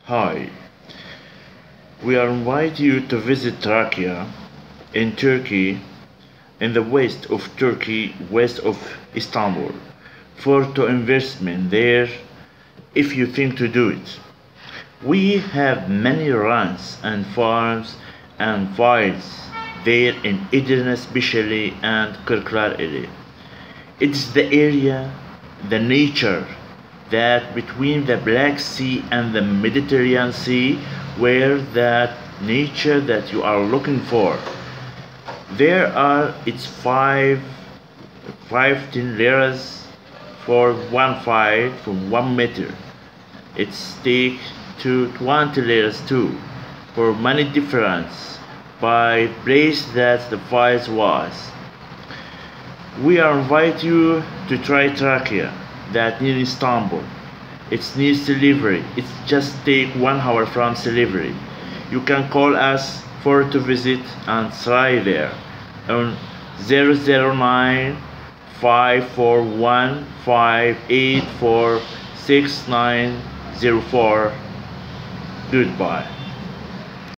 Hi, we are inviting you to visit Trakya in Turkey, in the west of Turkey, west of Istanbul, for to investment there if you think to do it. We have many runs and farms and fields there in Edirne especially and Kırklareli. It's the area, the nature that between the Black Sea and the Mediterranean Sea where that nature that you are looking for. There are it's five 10 liras for one fight from 1 meter. It's take to 20 liras too for many difference by place that the fight was. We are invite you to try Trakya, that near Istanbul. It's near Silivri. It's just take 1 hour from Silivri. You can call us for to visit and try there on 009 541 584 6904. Goodbye.